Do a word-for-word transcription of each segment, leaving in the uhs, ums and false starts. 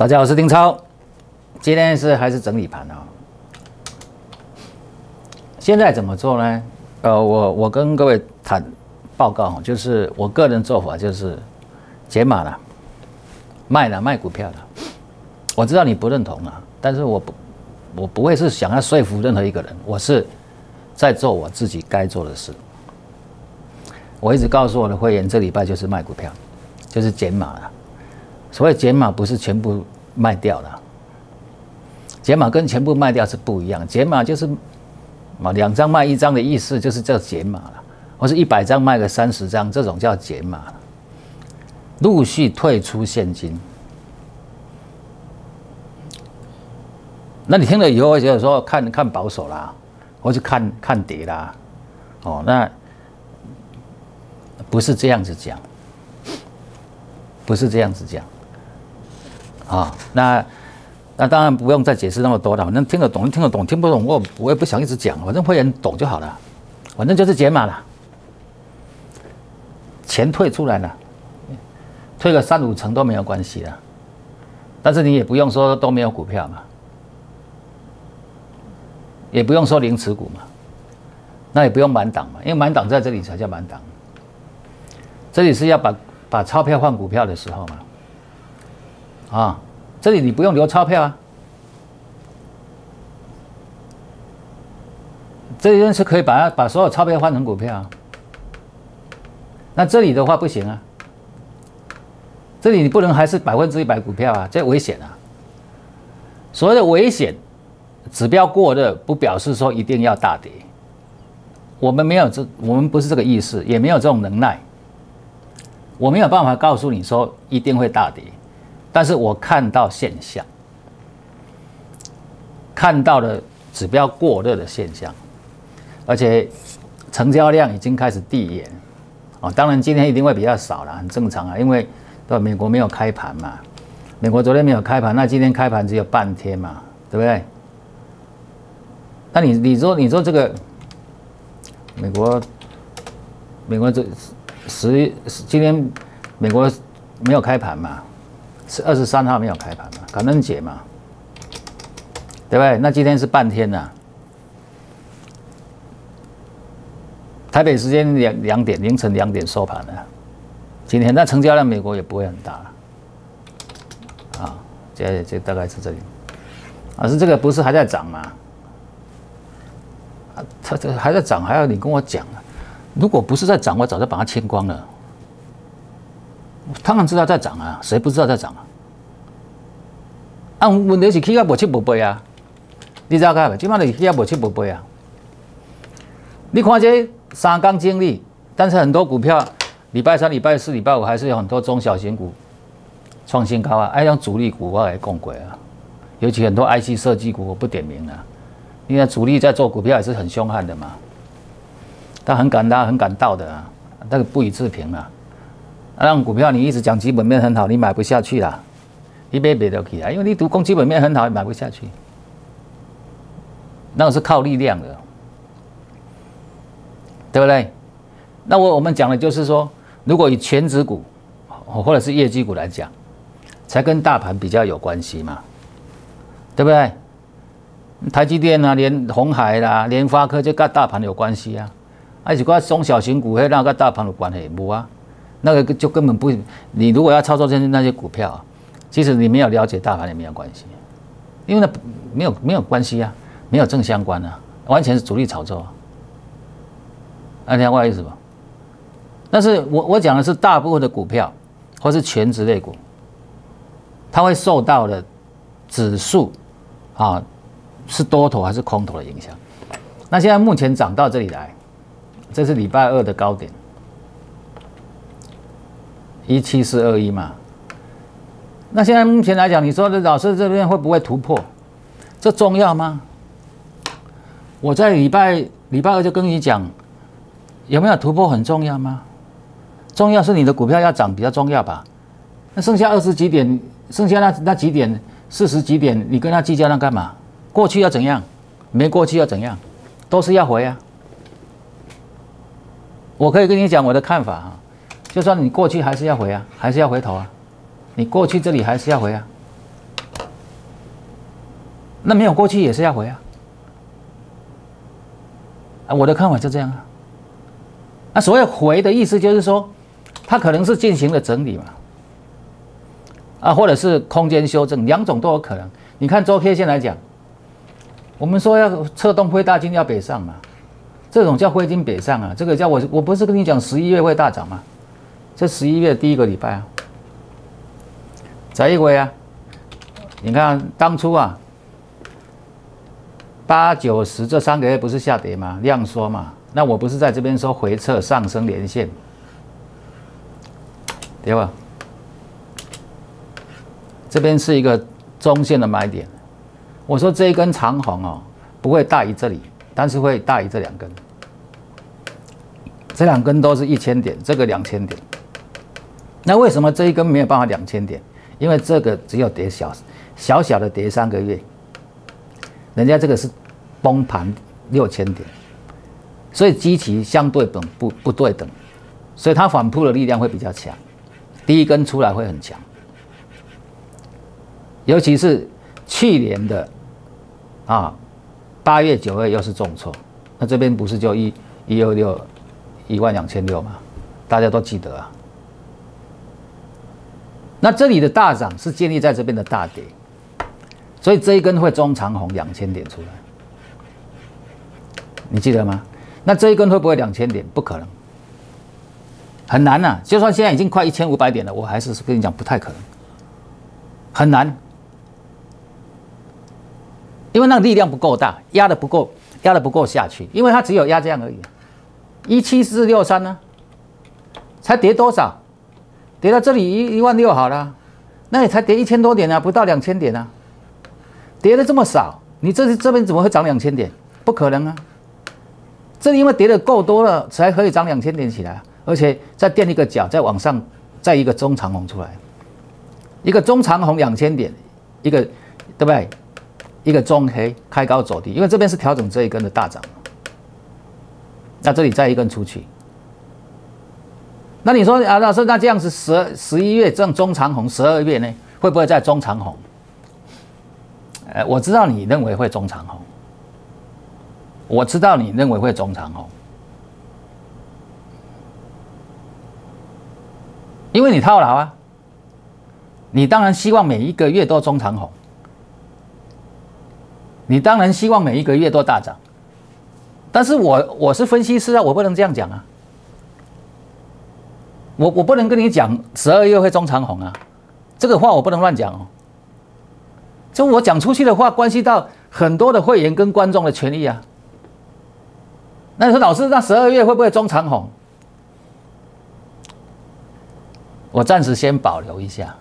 大家好，我是丁超，今天是还是整理盘啊、哦？现在怎么做呢？呃，我我跟各位谈报告，就是我个人做法就是减码了，卖了卖股票了。我知道你不认同啊，但是我不我不会是想要说服任何一个人，我是在做我自己该做的事。我一直告诉我的会员，这礼拜就是卖股票，就是减码了。所谓减码不是全部卖掉了，减码跟全部卖掉是不一样。减码就是啊两张卖一张的意思，就是叫减码了，或是一百张卖个三十张，这种叫减码了。陆续退出现金，那你听了以后会觉得说看看保守啦，或是看看跌啦，哦，那不是这样子讲，不是这样子讲。啊、哦，那那当然不用再解释那么多了，反正听得懂听得懂，听不懂我我也不想一直讲，反正会员懂就好了，反正就是减码了，钱退出来了，退个三五成都没有关系了，但是你也不用说都没有股票嘛，也不用说零持股嘛，那也不用满档嘛，因为满档在这里才叫满档，这里是要把把钞票换股票的时候嘛。啊，这里你不用留钞票啊，这里是可以把它把所有钞票换成股票啊。那这里的话不行啊，这里你不能还是百分之一百股票啊，这危险啊。所谓的危险，指标过热不表示说一定要大跌，我们没有这，我们不是这个意思，也没有这种能耐，我没有办法告诉你说一定会大跌。但是我看到现象，看到了指标过热的现象，而且成交量已经开始递延，哦，当然今天一定会比较少了，很正常啊，因为对美国没有开盘嘛，美国昨天没有开盘，那今天开盘只有半天嘛，对不对？那你你说你说这个美国美国这十今天美国没有开盘嘛？是二十三号没有开盘嘛？感恩节嘛，对不对？那今天是半天呐、啊。台北时间两两点，凌晨两点收盘了。今天那成交量美国也不会很大了，啊，这这大概是这里。啊，是这个不是还在涨吗？啊，它这还在涨，还要你跟我讲啊？如果不是在涨，我早就把它清光了。当然知道在涨啊，谁不知道在涨啊？啊，问题是起啊无七无八啊，你知道个？即摆就是起啊无七无八啊。你看这三天经历，但是很多股票，礼拜三、礼拜四、礼拜五还是有很多中小型股创新高啊。哎，像主力股我也讲过啊，尤其很多 I C 设计股我不点名了，因为主力在做股票也是很凶悍的嘛，他很敢拉、很敢倒的啊，那个不予置评啊。让股票你一直讲基本面很好，你买不下去啦，你买不了起来，因为你读公基本面很好，你买不下去。那个是靠力量的，对不对？那我我们讲的就是说，如果以全指股或者是业绩股来讲，才跟大盘比较有关系嘛，对不对？台积电啊，连鸿海啦、联发科就跟大盘有关系啊，而且个中小型股会让跟大盘有关系无啊？那个就根本不，你如果要操作这些那些股票啊，其实你没有了解大盘也没有关系，因为那没有没有关系啊，没有正相关啊，完全是主力炒作啊。啊，听我的意思吧？但是我我讲的是大部分的股票或是全指类股，它会受到的指数啊是多头还是空头的影响。那现在目前涨到这里来，这是礼拜二的高点。一七四二一嘛，那现在目前来讲，你说的老师这边会不会突破？这重要吗？我在礼拜礼拜二就跟你讲，有没有突破很重要吗？重要是你的股票要涨比较重要吧？那剩下二十几点，剩下那那几点，四十几点，你跟他计较那干嘛？过去要怎样？没过去要怎样？都是要回啊。我可以跟你讲我的看法啊。就算你过去还是要回啊，还是要回头啊，你过去这里还是要回啊， 那没有过去也是要回啊。啊，我的看法就这样啊。那所谓回的意思就是说，它可能是进行了整理嘛，啊，或者是空间修正，两种都有可能。你看周 K 线来讲，我们说要策动灰大金要北上嘛，这种叫灰金北上啊，这个叫我我不是跟你讲十一月会大涨吗？这十一月第一个礼拜啊，再一回啊，你看当初啊，八九十这三个月不是下跌吗？量缩嘛，那我不是在这边说回撤上升连线，对吧？这边是一个中线的买点，我说这一根长红哦，不会大于这里，但是会大于这两根，这两根都是一千点，这个两千点。那为什么这一根没有办法两千点？因为这个只有跌小小小的跌三个月，人家这个是崩盘六千点，所以基期相对等不不对等，所以它反扑的力量会比较强，第一根出来会很强，尤其是去年的啊八月九月又是重挫，那这边不是就一一二六一万两千六吗？大家都记得啊。那这里的大涨是建立在这边的大跌，所以这一根会中长红两千点出来，你记得吗？那这一根会不会两千点？不可能，很难啊！就算现在已经快一千五百点了，我还是跟你讲不太可能，很难，因为那个力量不够大，压的不够，压的不够下去，因为它只有压这样而已，一七四六三呢，才跌多少？跌到这里一一万六好了，那也才跌一千多点啊，不到两千点啊，跌的这么少，你这这边怎么会涨两千点？不可能啊！这因为跌的够多了，才可以涨两千点起来，而且再垫一个脚，再往上，再一个中长红出来，一个中长红两千点，一个对不对？一个中黑开高走低，因为这边是调整这一根的大涨，那这里再一根出去。那你说啊，老师，那这样子十十一月这样中长红，十二月呢会不会再中长红？呃，我知道你认为会中长红，我知道你认为会中长红，因为你套牢啊，你当然希望每一个月都中长红，你当然希望每一个月都大涨，但是我我是分析师啊，我不能这样讲啊。我我不能跟你讲十二月会中长红啊，这个话我不能乱讲哦。就我讲出去的话，关系到很多的会员跟观众的权益啊。那你说老师，那十二月会不会中长红？我暂时先保留一下，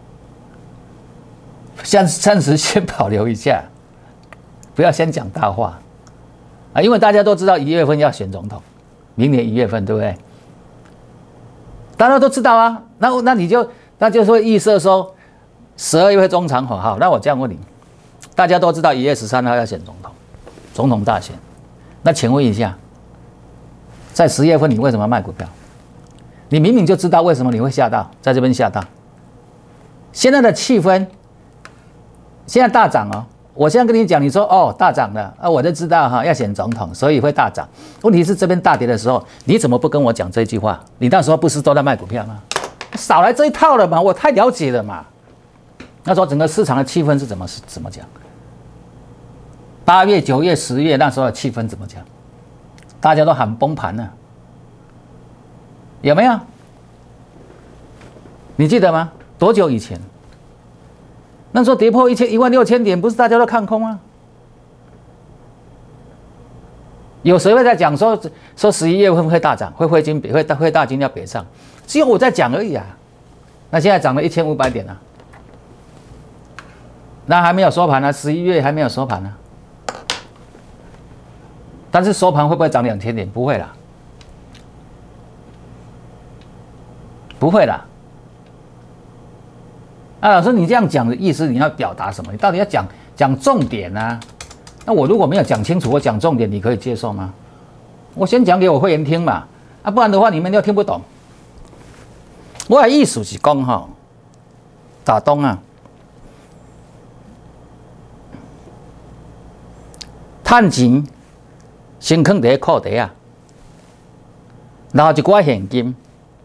暂暂时先保留一下，不要先讲大话啊，因为大家都知道一月份要选总统，明年一月份，对不对？大家都知道啊，那那你就那就会预设说十二月会中长红。好，那我这样问你，大家都知道一月十三号要选总统，总统大选。那请问一下，在十月份你为什么卖股票？你明明就知道为什么你会下到，在这边下到。现在的气氛，现在大涨哦。我现在跟你讲，你说哦大涨了啊，我就知道哈要选总统，所以会大涨。问题是这边大跌的时候，你怎么不跟我讲这句话？你那时候不是都在卖股票吗？少来这一套了嘛，我太了解了嘛。那时候整个市场的气氛是怎么怎么讲？八月、九月、十月那时候的气氛怎么讲？大家都喊崩盘了，有没有？你记得吗？多久以前？那时候跌破一千一万六千点，不是大家都看空吗？有谁会在讲说说十一月会不会大涨，会汇金北会会大金要北上？只有我在讲而已啊。那现在涨了一千五百点啊，那还没有收盘呢、啊，十一月还没有收盘呢、啊。但是收盘会不会涨两千点？不会啦，不会啦。啊，老师，你这样讲的意思，你要表达什么？你到底要讲讲重点啊？那我如果没有讲清楚，我讲重点，你可以接受吗？我先讲给我会员听嘛，啊，不然的话你们又听不懂。我的意思是讲哈，打东啊， 趁钱先放伫裤底啊，然后一寡现金，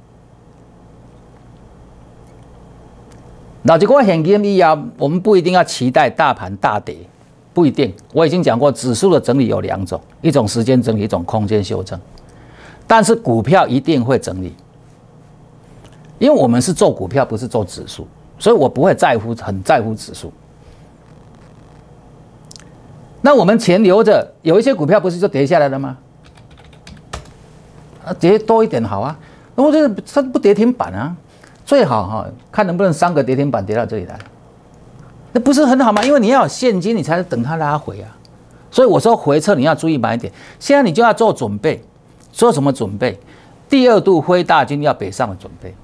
然后一寡现金以后，我们不一定要期待大盘大跌，不一定。我已经讲过，指数的整理有两种，一种时间整理，一种空间修正。但是股票一定会整理，因为我们是做股票，不是做指数，所以我不会在乎，很在乎指数。那我们钱留着，有一些股票不是就跌下来了吗？啊，跌多一点好啊，我这它不跌停板啊，最好哈，看能不能三个跌停板跌到这里来，那不是很好吗？因为你要有现金，你才能等它拉回啊。所以我说回撤你要注意买点，现在你就要做准备。做什么准备？第二度挥大军要北上的准备。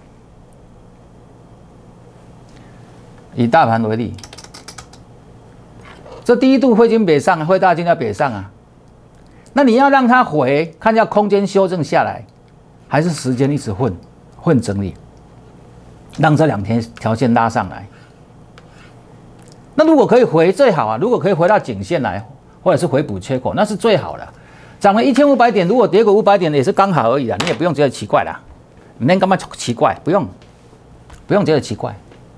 以大盘为例，这第一度挥军北上，挥大军要北上啊。那你要让它回，看要空间修正下来，还是时间一直混混整理，让这两天条线拉上来。那如果可以回最好啊，如果可以回到颈线来，或者是回补缺口，那是最好的。涨了一千五百点，如果跌个五百点也是刚好而已啦，你也不用觉得奇怪啦。你那干嘛奇怪？不用，不用觉得奇怪。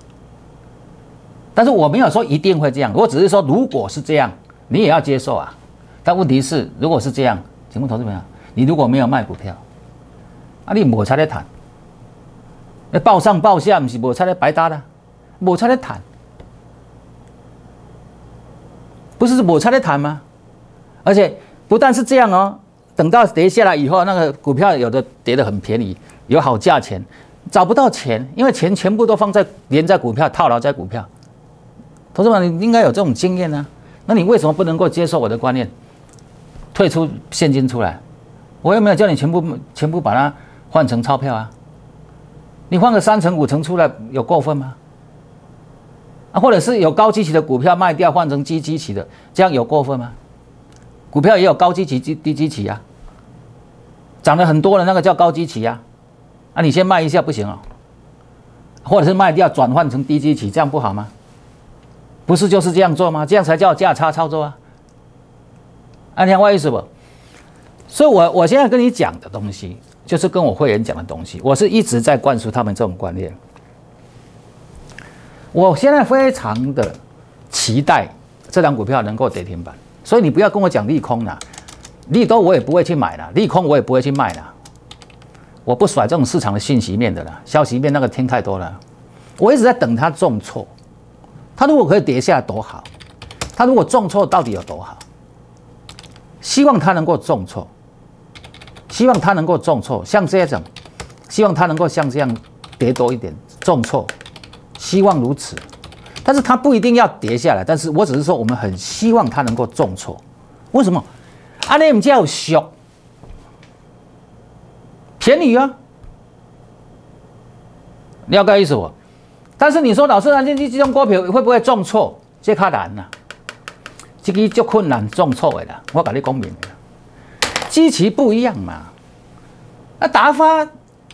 但是我没有说一定会这样，我只是说如果是这样，你也要接受啊。但问题是，如果是这样，请问投资朋友，你如果没有卖股票，啊，你无差咧谈，那报上报下，不是无差咧白搭的，无差咧谈，不是无差咧谈吗？而且。不但是这样哦，等到跌下来以后，那个股票有的跌得很便宜，有好价钱，找不到钱，因为钱全部都放在连在股票，套牢在股票。同志们，你应该有这种经验啊，那你为什么不能够接受我的观念，退出现金出来？我又没有叫你全部全部把它换成钞票啊，你换个三成五成出来，有过分吗？啊，或者是有高基期的股票卖掉，换成低基期的，这样有过分吗？股票也有高基期、低基期啊，涨了很多的那个叫高基期啊，啊，你先卖一下不行哦，或者是卖掉转换成低基期，这样不好吗？不是就是这样做吗？这样才叫价差操作啊！啊，你看我意思不？所以我我现在跟你讲的东西，就是跟我会员讲的东西，我是一直在灌输他们这种观念。我现在非常的期待这档股票能够跌停板。所以你不要跟我讲利空啦，利多我也不会去买啦，利空我也不会去卖啦，我不甩这种市场的信息面的啦，消息面那个听太多了，我一直在等它重挫，它如果可以跌下来多好，它如果重挫到底有多好？希望它能够重挫，希望它能够重挫，像这种，希望它能够像这样跌多一点，重挫，希望如此。但是它不一定要跌下来，但是我只是说我们很希望它能够重挫。为什么？啊，你们家有俗，便宜啊，了解意思不？但是你说老师，那这这种股票会不会重挫？这较难呐、啊，这个就困难重挫的啦。我跟你讲明了，基期不一样嘛。啊，达发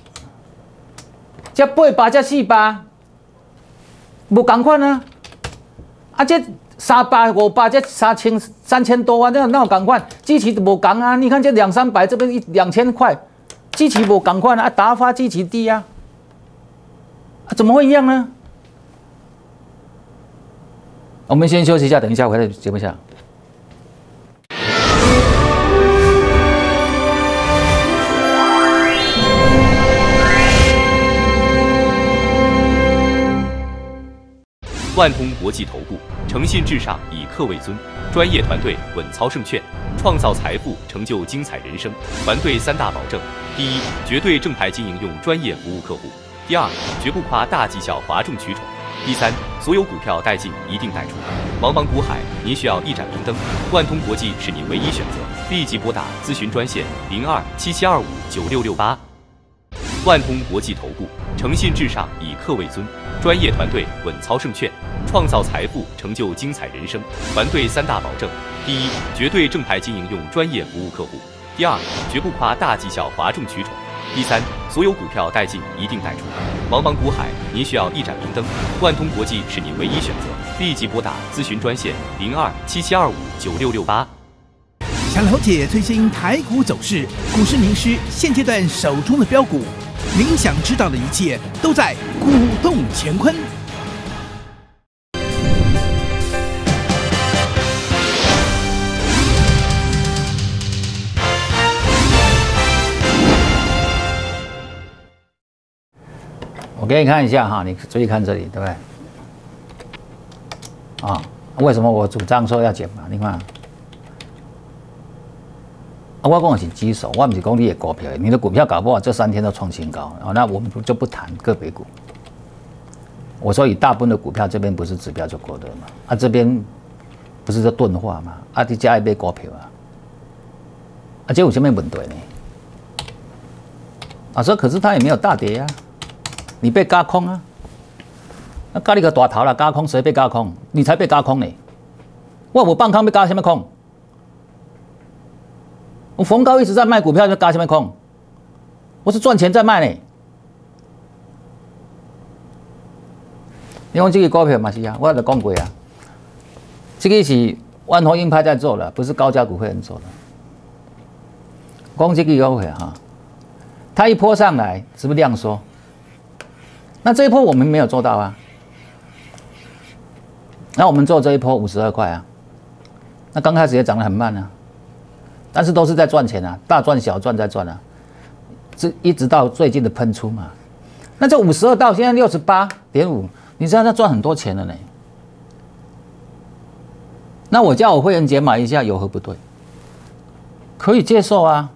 这八百这四百。无同款啊！啊，这三百、五百，这三千、三千多万，那那有同款，基期无同啊！你看这两三百，这边一两千块，基期无同款啊！达发基期低啊，啊，怎么会一样呢？我们先休息一下，等一下回来节目下。 万通国际投顾，诚信至上，以客为尊，专业团队稳操胜券，创造财富，成就精彩人生。团队三大保证：第一，绝对正牌经营，用专业服务客户；第二，绝不夸大绩效，哗众取宠；第三，所有股票带进，一定带出。茫茫股海，您需要一盏明灯，万通国际是您唯一选择。立即拨打咨询专线零二七七二五九六六八。万通国际投顾，诚信至上，以客为尊，专业团队稳操胜券，创造财富，成就精彩人生。团队三大保证：第一，绝对正牌经营，用专业服务客户；第二，绝不夸大绩效，哗众取宠；第三，所有股票带进，一定带出。茫茫股海，您需要一盏明灯，万通国际是您唯一选择。 立即拨打咨询专线零二七七二五九六六八。 想了解最新台股走势，股市名师现阶段手中的标股，您想知道的一切都在股动乾坤。 我给你看一下哈，你注意看这里，对不对？啊，为什么我主张说要减码？你看，啊，我讲的是基手，我不是讲你的股票，你的股票搞不好这三天都创新高，哦，那我们就不谈个别股。我说以大部分的股票这边不是指标就够的嘛，啊这边不是在钝化嘛，啊你加一杯股票啊，啊这有什么问题呢？啊说可是它也没有大跌啊。你被轧空啊？那轧你个大头啦，轧空谁被轧空？你才被轧空呢！我无放空被轧什么空？我逢高一直在卖股票，就轧什么空？我是赚钱在卖呢。因为这个股票嘛是啊，我有讲过啊，这个是万宏鹰派在做的，不是高价股会员做的。讲这个股票哈，它一波上来，是不是量缩？那这一波我们没有做到啊，那我们做这一波五十二块啊，那刚开始也涨得很慢啊，但是都是在赚钱啊，大赚小赚在赚啊，这一直到最近的喷出嘛，那这五十二到现在六十八点五，你知道他赚很多钱了呢。那我叫我会员减码一下有何不对？可以接受啊。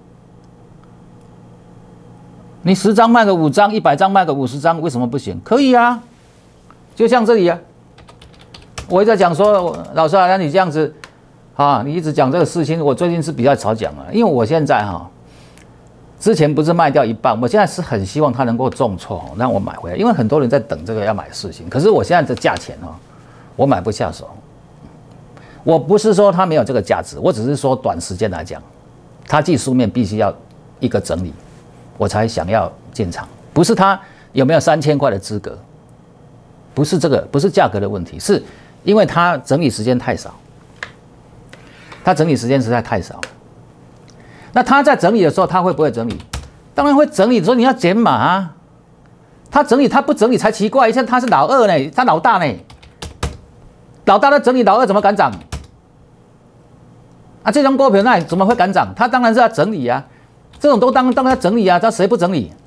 你十张卖个五张，一百张卖个五十张，为什么不行？可以啊，就像这里啊，我一直在讲说，老师啊，那你这样子，啊，你一直讲这个事情，我最近是比较少讲了，因为我现在哈，之前不是卖掉一半，我现在是很希望它能够重挫，让我买回来，因为很多人在等这个要买的事情，可是我现在的价钱哦，我买不下手。我不是说它没有这个价值，我只是说短时间来讲，它技术面必须要一个整理。我才想要进场，不是他有没有三千块的资格，不是这个，不是价格的问题，是因为他整理时间太少，他整理时间实在太少。那他在整理的时候，他会不会整理？当然会整理的时候，你要减码啊。他整理，他不整理才奇怪，现在他是老二呢，他老大呢，老大在整理，老二怎么敢涨？啊，这种股票那怎么会敢涨？他当然是要整理啊。这种都当当然要整理啊，这谁不整理？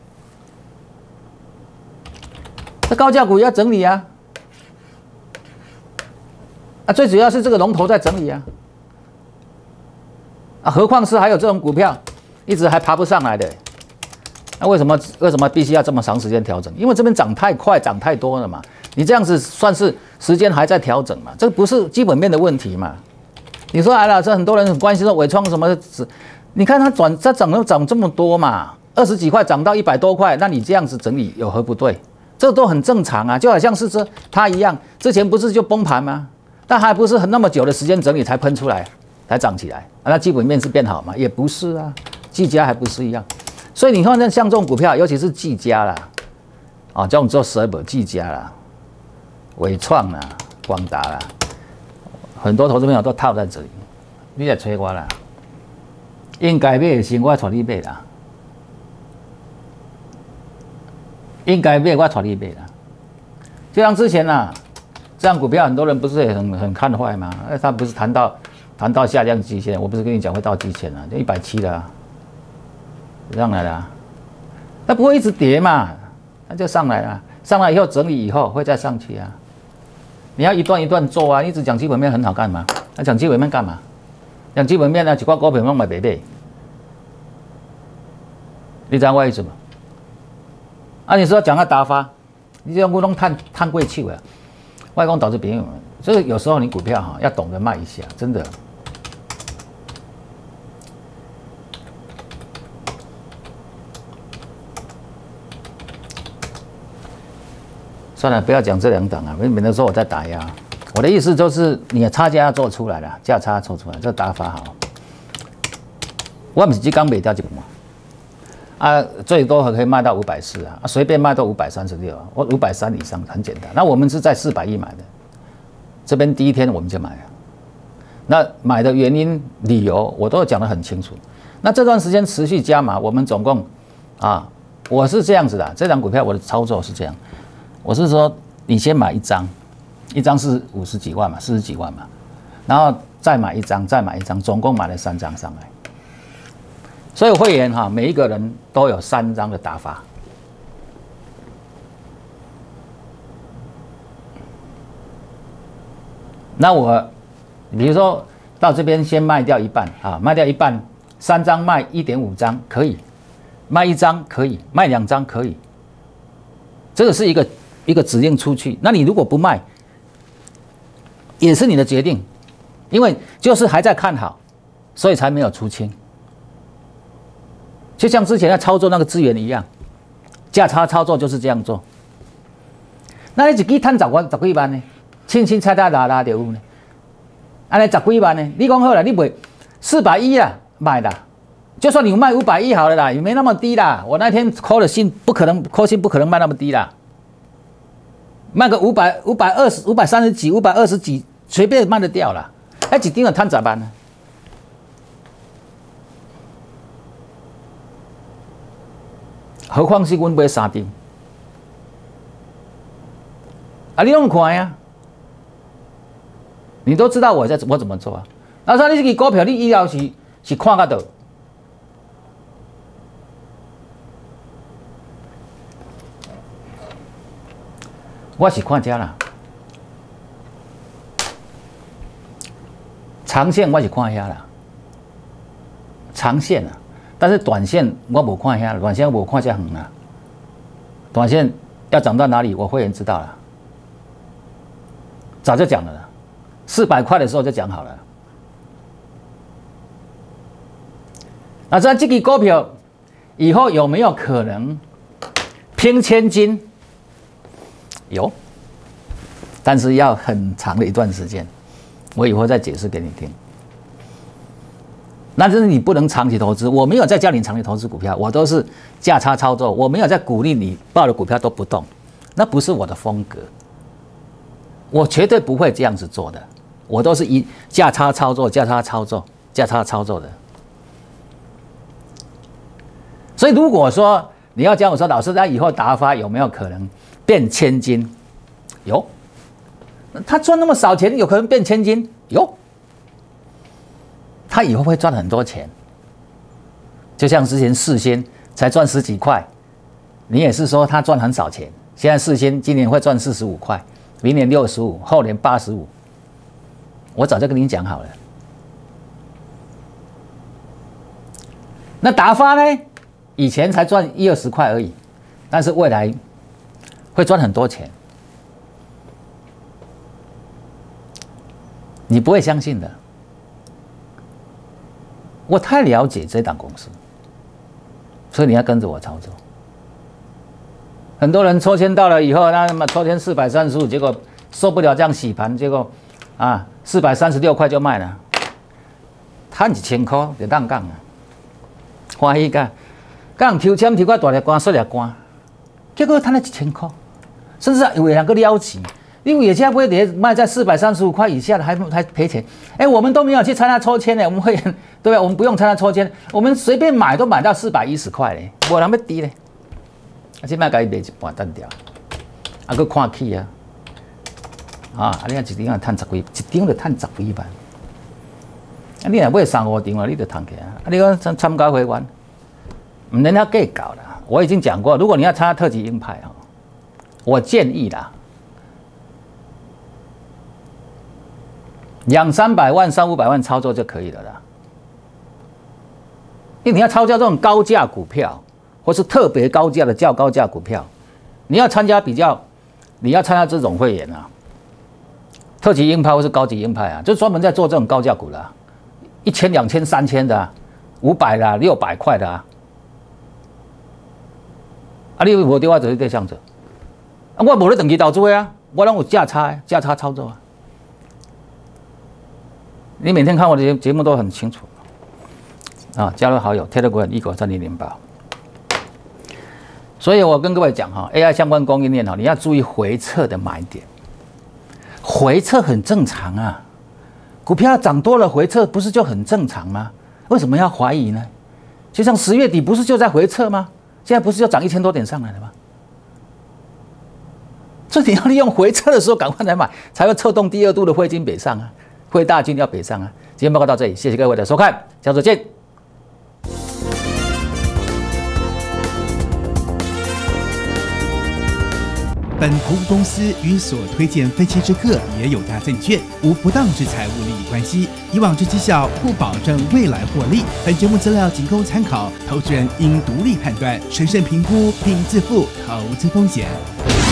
这高价股也要整理啊！啊，最主要是这个龙头在整理啊！啊，何况是还有这种股票一直还爬不上来的，那为什么为什么必须要这么长时间调整？因为这边涨太快，涨太多了嘛。你这样子算是时间还在调整嘛？这不是基本面的问题嘛？你说哎老师，很多人很关心说伟创什么？你看它转，它涨都涨这么多嘛，二十几块涨到一百多块，那你这样子整理有何不对？这都很正常啊，就好像是这它一样，之前不是就崩盘吗？但还不是很那么久的时间整理才喷出来，才涨起来，啊、那基本面是变好吗？也不是啊，技嘉还不是一样，所以你看像这种股票，尤其是技嘉啦，啊，这种做十二本技嘉啦、伟创啦、广达啦，很多投资朋友都套在这里，你来催我啦。应该买的时我带你买啦，应该买我带你买啦。就像之前啊，这样股票很多人不是也很很看坏吗？哎，他不是谈到谈到下降极限，我不是跟你讲会到极限了，就一百七了，上来了，它不会一直跌嘛，它就上来了，上来以后整理以后会再上去啊。你要一段一段做啊，一直讲基本面很好干嘛？那讲基本面干嘛？讲基本面呢，一挂股票拢买白买，你知道我意思吗？啊，你说讲到打发，你这种股东探探过去啊，外公导致别人，所以有时候你股票哈要懂得卖一下，真的。算了，不要讲这两档啊，免得说我在打压。我的意思就是，你的差价要做出来了，价差做出来，这打法好。我不是只刚卖掉一半啊，最多可以卖到五百四啊，随便卖到五百三十六啊，我五百三以上很简单。那我们是在四百一买的， 这边第一天我们就买了。那买的原因、理由我都讲得很清楚。那这段时间持续加码，我们总共啊，我是这样子的，这张股票我的操作是这样，我是说你先买一张，一张是五十几万嘛，四十几万嘛，然后再买一张，再买一张，总共买了三张上来。所以会员哈，每一个人都有三张的打法。那我，比如说到这边先卖掉一半啊，卖掉一半，三张卖一点五张可以，卖一张可以，卖两张可以。这个是一个一个指令出去。那你如果不卖，也是你的决定，因为就是还在看好，所以才没有出清。就像之前在操作那个资源一样，价差操作就是这样做。那你一支赚十万、十几万呢？轻轻踩踩拉拉就有呢。安尼十几万呢？你讲好了，你卖四百一啦，卖啦。就算你卖五百一好了啦，也没那么低啦。我那天扣了信，不可能扣信，不可能卖那么低啦。卖个五百、五百二十、五百三十几、五百二十几，随便卖得掉啦。哎，一张就赚十万呢。何况是阮买三张，啊，你拢看呀，你都知道我在我怎么做啊。那说你这个股票，你以后是是看到倒？我是看这啦，长线我是看遐啦，长线啊。但是短线我无看遐，短线我无看这远啦。短线要涨到哪里，我会员知道了，早就讲了啦。四百块的时候就讲好了。那这这个股票以后有没有可能拼千金？有，但是要很长的一段时间，我以后再解释给你听。那就是你不能长期投资，我没有在叫你长期投资股票，我都是价差操作，我没有在鼓励你抱的股票都不动，那不是我的风格，我绝对不会这样子做的，我都是以价差操作、价差操作、价差操作的。所以如果说你要教我说，老师，那以后达发有没有可能变千金？有，他赚那么少钱，有可能变千金？有。他以后会赚很多钱，就像之前世芯才赚十几块，你也是说他赚很少钱。现在世芯今年会赚四十五块，明年六十五，后年八十五。我早就跟你讲好了。那达发呢？以前才赚一二十块而已，但是未来会赚很多钱，你不会相信的。我太了解这档公司，所以你要跟着我操作。很多人抽签到了以后，那么抽签四百三十五，结果受不了这样洗盘，结果啊四百三十六块就卖了，赚一千块就当杠啊，欢喜个，刚抽签抽块大粒光、小粒光，结果赚了一千块，甚至有两个了钱。因为有些会跌卖在四百三十五块以下的还还赔钱，哎，我们都没有去参加抽签呢，我们会员对吧？我们不用参加抽签，我们随便买都买到四百一十块嘞，无人要低嘞，而且卖给伊卖一半单掉，啊，佮看起啊，啊，你看一张赚十几，一张就赚十几万，啊，你若买三五张啊，你就赚起啊，啊，你讲参参加会员，唔能要计较啦，我已经讲过，如果你要参加特级鹰派啊，我建议啦。两三百万、三五百万操作就可以了啦。因为你要操作这种高价股票，或是特别高价的较高价股票，你要参加比较，你要参加这种会员啊，特级鹰派或是高级鹰派啊，就专门在做这种高价股的、啊，一千、两千、三千的、啊，五百的、六百块的啊。啊，你无对我就是对象者，啊，我无咧长期投资啊，我拢有价差、价差操作啊。你每天看我的节目都很清楚啊！加入好友 Telegram 一九三零零八。所以我跟各位讲哈 ，A I 相关供应链哈，你要注意回撤的买点。 回撤很正常啊，股票涨多了回撤不是就很正常吗？为什么要怀疑呢？就像十月底不是就在回撤吗？现在不是就涨一千多点上来了吗？所以你要利用回撤的时候赶快来买，才会策动第二度的汇金北上啊，汇大军要北上啊。今天报告到这里，谢谢各位的收看，下周见。 本投顾公司与所推荐分析之个别有价证券无不当之财务利益关系，以往之绩效不保证未来获利。本节目资料仅供参考，投资人应独立判断、审慎评估并自负投资风险。